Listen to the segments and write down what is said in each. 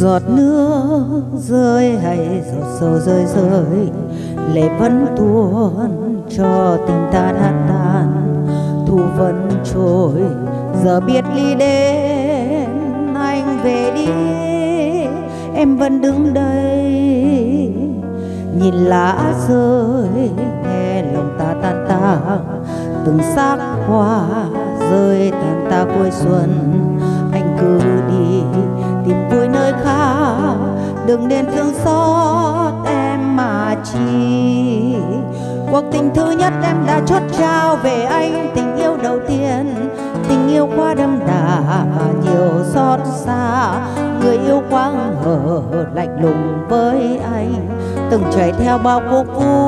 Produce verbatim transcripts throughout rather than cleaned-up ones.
Giọt nước rơi hay giọt sầu rơi rơi, lệ vẫn tuôn cho tình ta đã tan. Thu vẫn trôi giờ biệt ly đến, anh về đi em vẫn đứng đây. Nhìn lá rơi nghe lòng ta tan tang, từng xác hoa rơi tàn ta cuối xuân. Anh cứ đi tìm vui nơi khác, đừng nên thương xót em mà chi. Cuộc tình thứ nhất em đã chót trao về anh, tình yêu đầu tiên, tình yêu quá đậm đà mà nhiều xót xa. Người yêu quá hờ lạnh lùng với anh, từng chạy theo bao cuộc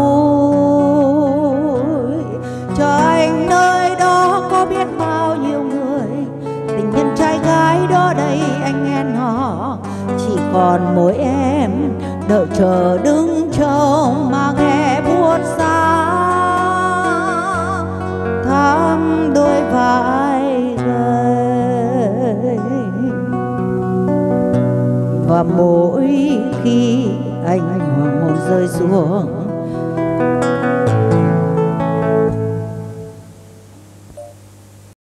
vui. Cho anh nơi đó có biết bao nhiêu người, tình nhân trai gái đó đây anh nghe nó. Chỉ còn mỗi em đợi chờ đứng trông mà nghe buốt giá thăm đôi vai gầy. Và mỗi khi anh hoàng hôn rơi xuống,